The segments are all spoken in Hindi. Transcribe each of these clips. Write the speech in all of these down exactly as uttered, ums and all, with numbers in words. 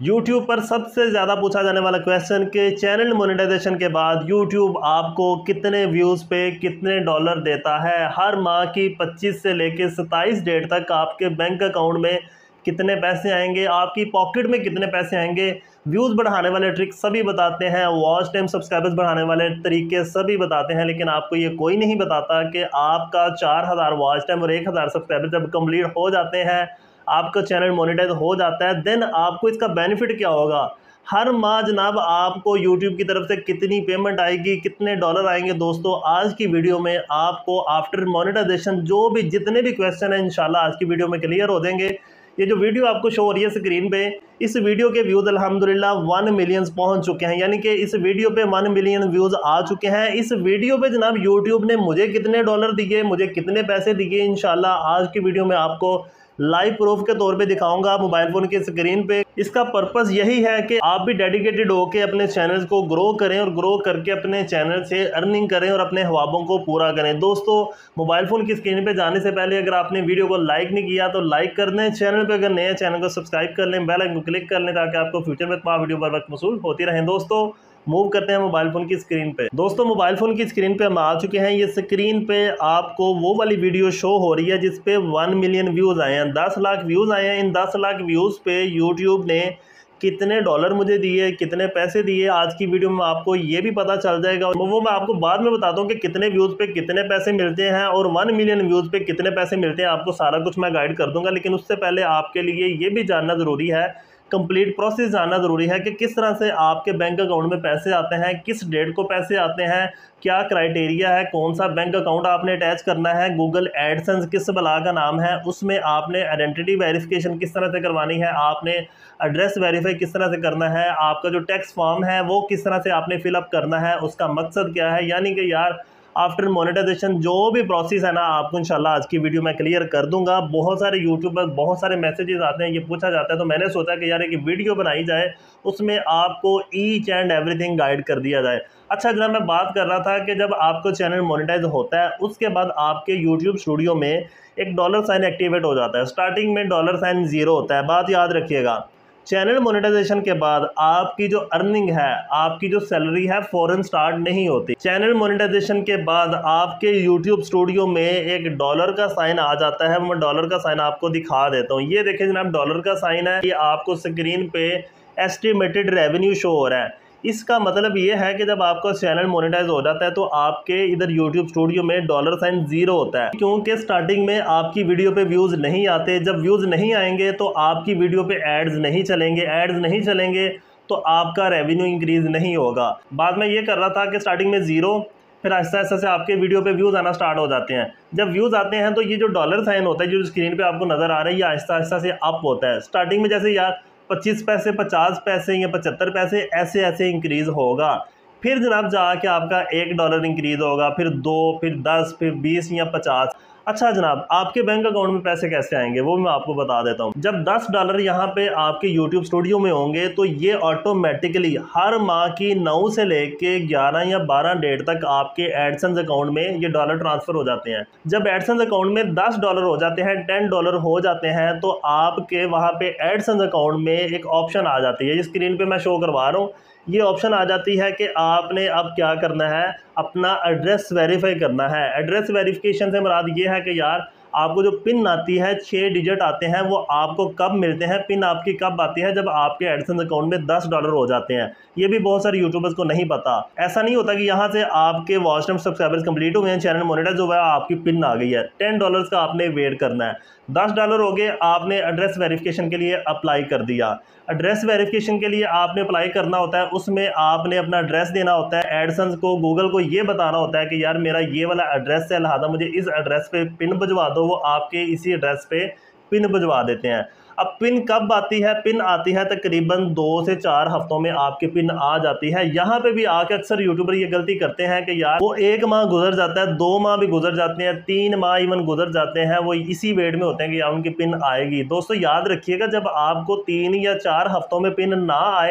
YouTube पर सबसे ज़्यादा पूछा जाने वाला क्वेश्चन के चैनल मोनेटाइजेशन के बाद YouTube आपको कितने व्यूज़ पे कितने डॉलर देता है। हर माह की पच्चीस से लेकर सत्ताईस डेट तक आपके बैंक अकाउंट में कितने पैसे आएंगे, आपकी पॉकेट में कितने पैसे आएंगे, व्यूज़ बढ़ाने वाले ट्रिक सभी बताते हैं, वॉच टाइम सब्सक्राइबर्स बढ़ाने वाले तरीके सभी बताते हैं। लेकिन आपको ये कोई नहीं बताता कि आपका चार हज़ार वॉच टाइम और एक हज़ार सब्सक्राइबर जब कंप्लीट हो जाते हैं, आपका चैनल मोनेटाइज हो जाता है, देन आपको इसका बेनिफिट क्या होगा। हर माह जनाब आपको YouTube की तरफ से कितनी पेमेंट आएगी, कितने डॉलर आएंगे। दोस्तों आज की वीडियो में आपको आफ्टर मोनेटाइजेशन जो भी जितने भी क्वेश्चन हैं इंशाल्लाह आज की वीडियो में क्लियर हो देंगे। ये जो वीडियो आपको शो हो रही है स्क्रीन पे, इस वीडियो के व्यूज़ अल्हम्दुलिल्लाह वन मिलियंस पहुंच चुके हैं, यानी कि इस वीडियो पे वन मिलियन व्यूज़ आ चुके हैं। इस वीडियो पे जनाब यूट्यूब ने मुझे कितने डॉलर दिए, मुझे कितने पैसे दिए, इंशाल्लाह आज की वीडियो में आपको लाइव प्रूफ के तौर पे दिखाऊंगा मोबाइल फ़ोन की स्क्रीन पे। इसका पर्पस यही है कि आप भी डेडिकेटेड होकर अपने चैनल्स को ग्रो करें और ग्रो करके अपने चैनल से अर्निंग करें और अपने ख्वाबों को पूरा करें। दोस्तों मोबाइल फ़ोन की स्क्रीन पे जाने से पहले अगर आपने वीडियो को लाइक नहीं किया तो लाइक कर दें, चैनल पर अगर नए चैनल को सब्सक्राइब कर लें, बेल आइकन को क्लिक कर लें ताकि आपको फ्यूचर में तमाम वीडियो पर वक्त मसूल होती रहें। दोस्तों मूव करते हैं मोबाइल फ़ोन की स्क्रीन पे। दोस्तों मोबाइल फ़ोन की स्क्रीन पे हम आ चुके हैं। ये स्क्रीन पे आपको वो वाली वीडियो शो हो रही है जिस पे वन मिलियन व्यूज़ आए हैं, दस लाख व्यूज़ आए हैं। इन दस लाख व्यूज़ पे यूट्यूब ने कितने डॉलर मुझे दिए, कितने पैसे दिए, आज की वीडियो में आपको ये भी पता चल जाएगा। वो मैं आपको बाद में बताता हूँ कि कितने व्यूज़ पे कितने पैसे मिलते हैं और वन मिलियन व्यूज़ पे कितने पैसे मिलते हैं। आपको सारा कुछ मैं गाइड कर दूंगा, लेकिन उससे पहले आपके लिए ये भी जानना ज़रूरी है, कंप्लीट प्रोसेस जानना ज़रूरी है कि किस तरह से आपके बैंक अकाउंट में पैसे आते हैं, किस डेट को पैसे आते हैं, क्या क्राइटेरिया है, कौन सा बैंक अकाउंट आपने अटैच करना है, गूगल एडसेंस किस बला का नाम है, उसमें आपने आइडेंटिटी वेरिफिकेशन किस तरह से करवानी है, आपने एड्रेस वेरीफाई किस तरह से करना है, आपका जो टैक्स फॉर्म है वो किस तरह से आपने फिलअप करना है, उसका मकसद क्या है। यानी कि यार आफ्टर मोनेटाइजेशन जो भी प्रोसेस है ना आपको इंशाल्लाह आज की वीडियो में क्लियर कर दूंगा। बहुत सारे यूट्यूबर बहुत सारे मैसेजेस आते हैं, ये पूछा जाता है, तो मैंने सोचा कि यार एक वीडियो बनाई जाए, उसमें आपको ईच एंड एवरीथिंग गाइड कर दिया जाए। अच्छा जनाब मैं बात कर रहा था कि जब आपको चैनल मोनेटाइज होता है उसके बाद आपके यूट्यूब स्टूडियो में एक डॉलर साइन एक्टिवेट हो जाता है। स्टार्टिंग में डॉलर साइन ज़ीरो होता है, बात याद रखिएगा। चैनल मोनेटाइजेशन के बाद आपकी जो अर्निंग है, आपकी जो सैलरी है फ़ौरन स्टार्ट नहीं होती। चैनल मोनेटाइजेशन के बाद आपके यूट्यूब स्टूडियो में एक डॉलर का साइन आ जाता है। मैं डॉलर का साइन आपको दिखा देता हूँ। ये देखें जनाब डॉलर का साइन है, ये आपको स्क्रीन पे एस्टिमेटेड रेवेन्यू शो हो रहा है। इसका मतलब ये है कि जब आपका चैनल मोनेटाइज हो जाता है तो आपके इधर यूट्यूब स्टूडियो में डॉलर साइन ज़ीरो होता है, क्योंकि स्टार्टिंग में आपकी वीडियो पे व्यूज़ नहीं आते। जब व्यूज़ नहीं आएंगे तो आपकी वीडियो पे एड्स नहीं चलेंगे, एड्स नहीं चलेंगे तो आपका रेवेन्यू इंक्रीज़ नहीं होगा। बाद में ये कर रहा था कि स्टार्टिंग में ज़ीरो, फिर आहिस्ता आहिस्ता से आपके वीडियो पे व्यूज़ आना स्टार्ट हो जाते हैं। जब व्यूज़ आते हैं तो ये जो डॉलर साइन होता है जो स्क्रीन पे आपको नज़र आ रहा है, ये आहिस्ता आहिस्ता से अप होता है। स्टार्टिंग में जैसे यार पच्चीस पैसे, पचास पैसे या पचहत्तर पैसे ऐसे ऐसे इंक्रीज़ होगा। फिर जनाब जाके आपका एक डॉलर इंक्रीज़ होगा, फिर दो, फिर दस, फिर बीस या पचास। अच्छा जनाब आपके बैंक अकाउंट में पैसे कैसे आएंगे वो मैं आपको बता देता हूँ। जब दस डॉलर यहाँ पे आपके यूट्यूब स्टूडियो में होंगे तो ये ऑटोमेटिकली हर माह की नौ से लेके ग्यारह या बारह डेट तक आपके एडसेंस अकाउंट में ये डॉलर ट्रांसफ़र हो जाते हैं। जब एडसेंस अकाउंट में दस डॉलर हो जाते हैं, टेन डॉलर हो जाते हैं, तो आपके वहाँ पे एडसेंस अकाउंट में एक ऑप्शन आ जाती है, ये स्क्रीन पर मैं शो करवा रहा हूँ। ये ऑप्शन आ जाती है कि आपने अब क्या करना है, अपना एड्रेस वेरीफाई करना है। एड्रेस वेरिफिकेशन से मुराद ये है कि यार आपको जो पिन आती है, छः डिजिट आते हैं, वो आपको कब मिलते हैं, पिन आपकी कब आती है, जब आपके एडसेंस अकाउंट में दस डॉलर हो जाते हैं। ये भी बहुत सारे यूट्यूबर्स को नहीं पता। ऐसा नहीं होता कि यहाँ से आपके वॉच टाइम सब्सक्राइबर्स कंप्लीट हो गए हैं, चैनल मोनेटाइज हुआ है, आपकी पिन आ गई है। टेन डॉलर्स का आपने वेट करना है, दस डॉलर हो गए, आपने एड्रेस वेरिफिकेशन के लिए अप्लाई कर दिया। एड्रेस वेरिफिकेशन के लिए आपने अप्लाई करना होता है, उसमें आपने अपना एड्रेस देना होता है। एडसेंस को, गूगल को ये बताना होता है कि यार मेरा ये वाला एड्रेस है, लिहाजा मुझे इस एड्रेस पे पिन भिजवा दो। वो आपके इसी एड्रेस पे पिन भिजवा देते हैं। अब पिन कब आती है, पिन आती है तकरीबन दो से चार हफ्तों में आपकी पिन आ जाती है। यहाँ पे भी आके अक्सर यूट्यूबर ये गलती करते हैं कि यार वो एक माह गुजर जाता है, दो माह भी गुजर जाते हैं, तीन माह इवन गुजर जाते हैं, वो इसी वेट में होते हैं कि यार उनकी पिन आएगी। दोस्तों याद रखिएगा जब आपको तीन या चार हफ्तों में पिन ना आए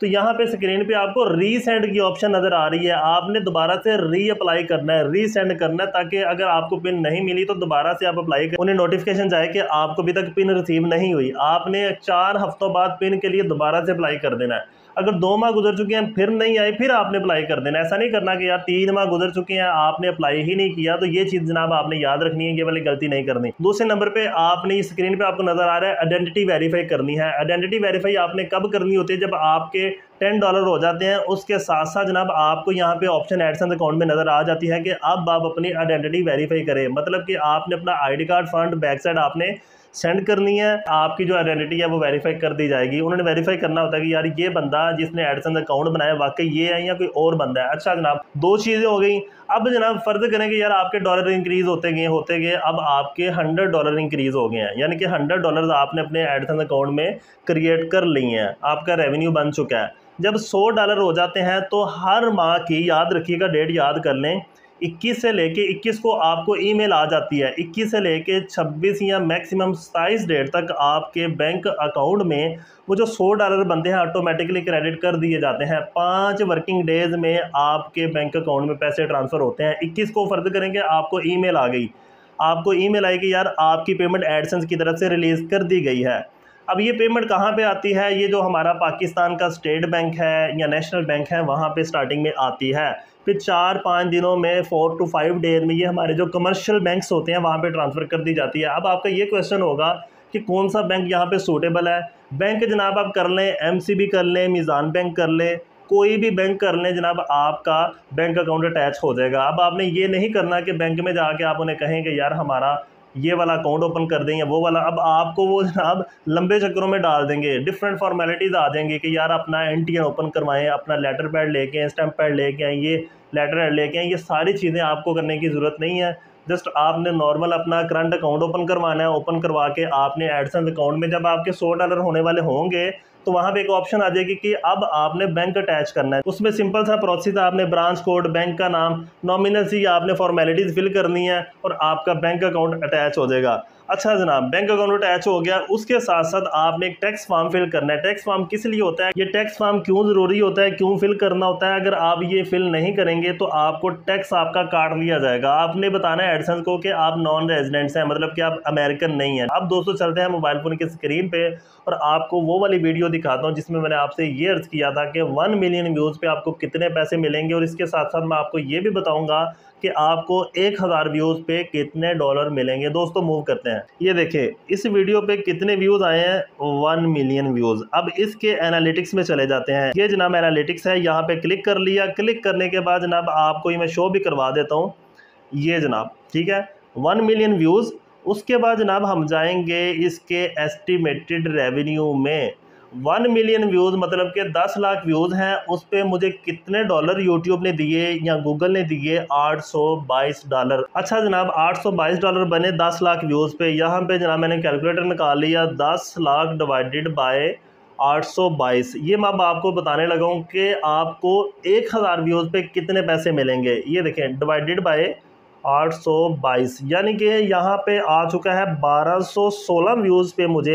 तो यहाँ पे स्क्रीन पे आपको रीसेंड की ऑप्शन नज़र आ रही है। आपने दोबारा से री अप्लाई करना है, रीसेंड करना है, ताकि अगर आपको पिन नहीं मिली तो दोबारा से आप अप्लाई कर, उन्हें नोटिफिकेशन जाए कि आपको अभी तक पिन रिसीव नहीं हुई। आपने चार हफ्तों बाद पिन के लिए दोबारा से अप्लाई कर देना है। अगर दो माह गुजर चुके हैं फिर नहीं आए, फिर आपने अप्लाई कर देना। ऐसा नहीं करना कि यार तीन माह गुजर चुके हैं आपने अप्लाई ही नहीं किया। तो ये चीज़ जनाब आपने याद रखनी है, ये वाली गलती नहीं करनी। दूसरे नंबर पे आपने स्क्रीन पे आपको नजर आ रहा है आइडेंटिटी वेरीफाई करनी है। आइडेंटिटी वेरीफाई आपने कब करनी होती है? जब आपके टेन डॉलर हो जाते हैं। उसके साथ साथ जनाब आपको यहाँ पे ऑप्शन एडसेंस अकाउंट में नजर आ जाती है कि अब आप अपनी आइडेंटिटी वेरीफाई करें। मतलब कि आपने अपना ID card front back side आपने सेंड करनी है, आपकी जो आइडेंटिटी है वो वेरीफाई कर दी जाएगी। उन्होंने वेरीफाई करना होता है कि यार ये बंदा जिसने एडसेंस अकाउंट बनाया वाकई ये है या कोई और बंदा है। अच्छा जनाब, दो चीज़ें हो गई। अब जनाब फर्ज करें कि यार आपके डॉलर इंक्रीज़ होते गए होते गए अब आपके हंड्रेड डॉलर इंक्रीज़ हो गए हैं, यानी कि हंड्रेड डॉलर आपने अपने एडसेंस अकाउंट में क्रिएट कर लिए हैं, आपका रेवेन्यू बन चुका है। जब सौ डॉलर हो जाते हैं तो हर माह की, याद रखिएगा डेट याद कर लें, इक्कीस से लेके इक्कीस को आपको ईमेल आ जाती है। इक्कीस से लेके छब्बीस या मैक्सिमम सताईस डेट तक आपके बैंक अकाउंट में वो जो सौ डॉलर बनते हैं ऑटोमेटिकली क्रेडिट कर दिए जाते हैं। पाँच वर्किंग डेज में आपके बैंक अकाउंट में पैसे ट्रांसफ़र होते हैं। इक्कीस को फर्ज करेंगे आपको ईमेल आ गई, आपको ईमेल आई कि यार आपकी पेमेंट एडसेंस की तरफ से रिलीज़ कर दी गई है। अब ये पेमेंट कहाँ पे आती है? ये जो हमारा पाकिस्तान का स्टेट बैंक है या नेशनल बैंक है वहाँ पे स्टार्टिंग में आती है। फिर चार पाँच दिनों में, फोर टू फाइव डेज में ये हमारे जो कमर्शियल बैंक्स होते हैं वहाँ पे ट्रांसफ़र कर दी जाती है। अब आपका ये क्वेश्चन होगा कि कौन सा बैंक यहाँ पे सूटेबल है। बैंक जनाब आप कर लें, एम सी बी कर लें, मीज़ान बैंक कर लें, कोई भी बैंक कर लें जनाब, आपका बैंक अकाउंट अटैच हो जाएगा। अब आपने ये नहीं करना कि बैंक में जाके आप उन्हें कहें कि यार हमारा ये वाला अकाउंट ओपन कर दें या वो वाला। अब आपको वो जनाब लंबे चक्करों में डाल देंगे, डिफरेंट फॉर्मेलिटीज़ आ जाएंगे कि यार अपना एन टी एन ओपन करवाएं, अपना लेटर पैड लेके आएँ, स्टैम्प पैड लेके आएँ, ये लेटर पैड लेके आएँ। ये सारी चीज़ें आपको करने की ज़रूरत नहीं है। जस्ट आपने नॉर्मल अपना करंट अकाउंट ओपन करवाना है। ओपन करवा के आपने एडसेंस अकाउंट में जब आपके सौ डॉलर होने वाले होंगे तो वहाँ पे एक ऑप्शन आ जाएगी कि अब आपने बैंक अटैच करना है। उसमें सिंपल सा प्रोसेस है, आपने ब्रांच कोड, बैंक का नाम, नॉमिनल सी आपने फॉर्मेलिटीज़ फिल करनी है और आपका बैंक अकाउंट अटैच हो जाएगा। अच्छा जनाब, बैंक अकाउंट अटैच हो गया, उसके साथ साथ आपने एक टैक्स फॉर्म फिल करना है। टैक्स फॉर्म किस लिए होता है? ये टैक्स फॉर्म क्यों ज़रूरी होता है, क्यों फिल करना होता है? अगर आप ये फिल नहीं करेंगे तो आपको टैक्स आपका काट लिया जाएगा। आपने बताना है एडसेंस को कि आप नॉन रेजिडेंट्स हैं, मतलब कि आप अमेरिकन नहीं हैं। अब दोस्तों चलते हैं मोबाइल फ़ोन की स्क्रीन पे और आपको वो वाली वीडियो दिखाता हूँ जिसमें मैंने आपसे ये अर्ज़ किया था कि वन मिलियन व्यूज़ पे आपको कितने पैसे मिलेंगे, और इसके साथ साथ मैं आपको ये भी बताऊँगा कि आपको एक हज़ार व्यूज़ पे कितने डॉलर मिलेंगे। दोस्तों मूव करते हैं। ये देखिए इस वीडियो पे कितने व्यूज़ आए हैं, वन मिलियन व्यूज़। अब इसके एनालिटिक्स में चले जाते हैं। ये जनाब एनालिटिक्स है, यहाँ पे क्लिक कर लिया। क्लिक करने के बाद जनाब आपको ये मैं शो भी करवा देता हूँ, ये जनाब ठीक है, वन मिलियन व्यूज़। उसके बाद जनाब हम जाएंगे इसके एस्टिमेटेड रेवेन्यू में। वन मिलियन व्यूज़ मतलब कि दस लाख व्यूज़ हैं, उस पर मुझे कितने डॉलर यूट्यूब ने दिए या गूगल ने दिए? आठ सौ बाईस डॉलर। अच्छा जनाब, आठ सौ बाईस डॉलर बने दस लाख व्यूज़ पे। यहाँ पे जनाब मैंने कैलकुलेटर निकाल लिया, दस लाख डिवाइडेड बाय आठ सौ बाईस। ये मैं अब आपको बताने लगा हूँ कि आपको एक हज़ार व्यूज़ पे कितने पैसे मिलेंगे। ये देखें डिवाइडेड बाय आठ सौ बाईस, यानी कि यहाँ पे आ चुका है बारह सौ सोलह व्यूज़ पे मुझे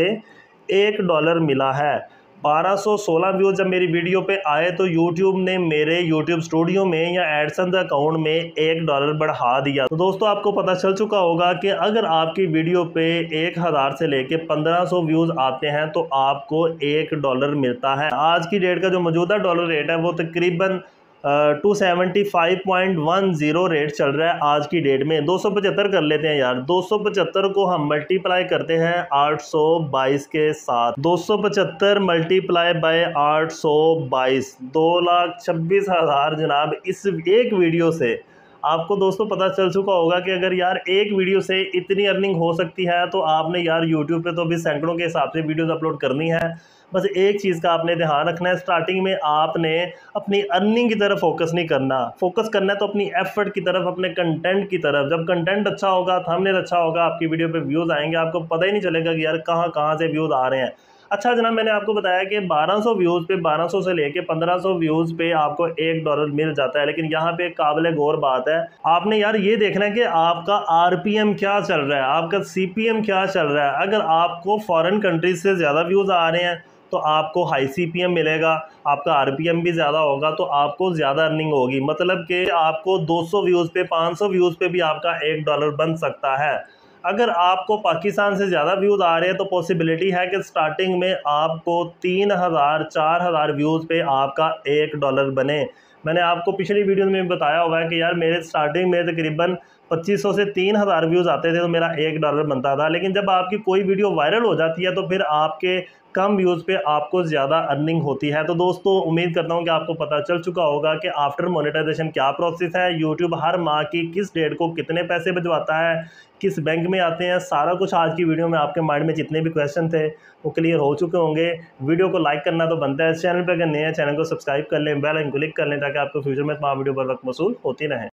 एक डॉलर मिला है। बारह सौ सोलह व्यूज़ जब मेरी वीडियो पे आए तो YouTube ने मेरे YouTube स्टूडियो में या एडसेंस अकाउंट में एक डॉलर बढ़ा दिया। तो दोस्तों आपको पता चल चुका होगा कि अगर आपकी वीडियो पे एक हज़ार से लेके पंद्रह सौ व्यूज़ आते हैं तो आपको एक डॉलर मिलता है। आज की डेट का जो मौजूदा डॉलर रेट है वो तकरीबन two seventy five point one zero rate चल रहा है आज की डेट में। दो सौ पचहत्तर कर लेते हैं यार। दो सौ पचहत्तर को हम मल्टीप्लाई करते हैं आठ सौ बाईस के साथ। दो सौ पचहत्तर मल्टीप्लाई बाय आठ सौ बाईस, दो लाख छब्बीस हज़ार जनाब इस एक वीडियो से। आपको दोस्तों पता चल चुका होगा कि अगर यार एक वीडियो से इतनी अर्निंग हो सकती है तो आपने यार यूट्यूब पे तो अभी सैकड़ों के हिसाब से वीडियोस अपलोड करनी है। बस एक चीज़ का आपने ध्यान रखना है, स्टार्टिंग में आपने अपनी अर्निंग की तरफ फोकस नहीं करना, फोकस करना है तो अपनी एफर्ट की तरफ, अपने कंटेंट की तरफ। जब कंटेंट अच्छा होगा, थंबनेल अच्छा होगा, आपकी वीडियो पे व्यूज़ आएंगे, आपको पता ही नहीं चलेगा कि यार कहाँ कहाँ से व्यूज़ आ रहे हैं। अच्छा जनाब, मैंने आपको बताया कि बारह सौ व्यूज़ पे, बारह सौ से लेके पंद्रह सौ व्यूज़ पे आपको एक डॉलर मिल जाता है। लेकिन यहाँ पे काबिल गौर बात है, आपने यार ये देखना है कि आपका आरपीएम क्या चल रहा है, आपका सीपीएम क्या चल रहा है। अगर आपको फॉरेन कंट्रीज से ज़्यादा व्यूज़ आ रहे हैं तो आपको हाई सी पी एम मिलेगा, आपका आर पी एम भी ज़्यादा होगा, तो आपको ज़्यादा अर्निंग होगी। मतलब कि आपको दो सौ व्यूज़ पे, पाँच सौ व्यूज़ पे भी आपका एक डॉलर बन सकता है। अगर आपको पाकिस्तान से ज़्यादा व्यूज़ आ रहे हैं तो पॉसिबिलिटी है कि स्टार्टिंग में आपको तीन हज़ार चार हज़ार व्यूज़ पे आपका एक डॉलर बने। मैंने आपको पिछली वीडियो में बताया हुआ है कि यार मेरे स्टार्टिंग में तकरीबन पच्चीस सौ से तीन हज़ार व्यूज़ आते थे तो मेरा एक डॉलर बनता था। लेकिन जब आपकी कोई वीडियो वायरल हो जाती है तो फिर आपके कम व्यूज़ पे आपको ज़्यादा अर्निंग होती है। तो दोस्तों उम्मीद करता हूँ कि आपको पता चल चुका होगा कि आफ्टर मोनेटाइजेशन क्या प्रोसेस है, यूट्यूब हर माह की किस डेट को कितने पैसे भिजवाता है, किस बैंक में आते हैं, सारा कुछ आज की वीडियो में आपके माइंड में जितने भी क्वेश्चन थे वो क्लियर हो चुके होंगे। वीडियो को लाइक करना तो बनता है, इस चैनल पर अगर नए हैं चैनल को सब्सक्राइब कर लें, बेल आइकन क्लिक कर लें ताकि आपको फ्यूचर में तमाम वीडियो पर वक्त मौसूल होती रहें।